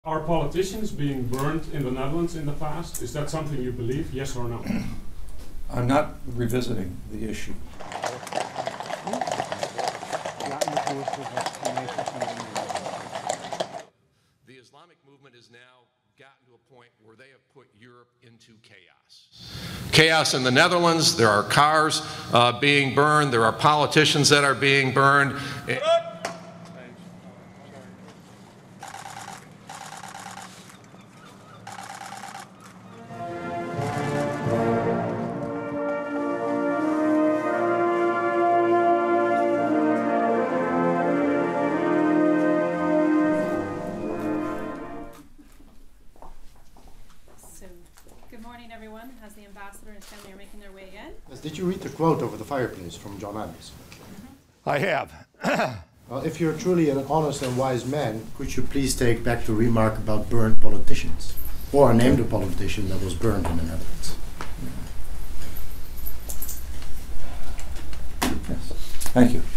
Are politicians being burned in the Netherlands in the past? Is that something you believe, yes or no? I'm not revisiting the issue. The Islamic movement has now gotten to a point where they have put Europe into chaos. Chaos in the Netherlands, there are cars being burned, there are politicians that are being burned. Good morning, everyone. As the ambassador and his family are making their way in. Yes, did you read the quote over the fireplace from John Adams? I have. Well, if you're truly an honest and wise man, could you please take back the remark about burned politicians? Or name the politician that was burned in the Netherlands? Yes. Thank you.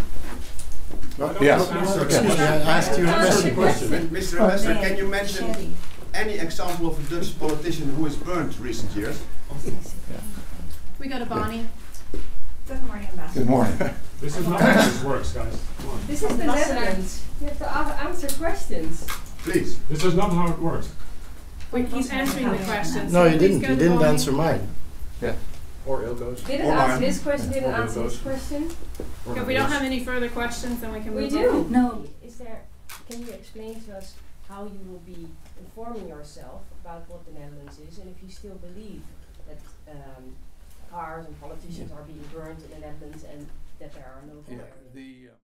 Yes. Excuse me, I asked you a question. Mr. Ambassador, can you mention any example of a Dutch politician who is burned recent years? We go to Bonnie. Good morning, Ambassador. Good morning. This is not how this works, guys. Come on. This is the Netherlands. You have to answer questions. Please. This is not how it works. He's answering the questions. No, so you please didn't. go You to didn't Bonnie. answer mine. Yeah. Or Ilko's. Didn't Or answer mine. this question, didn't Or answer this Ilko's. question. If we don't have any further questions, then we can We move do. on. No. Can you explain to us how you will be informing yourself about what the Netherlands is, and if you still believe that cars and politicians are being burned in the Netherlands and that there are no fires?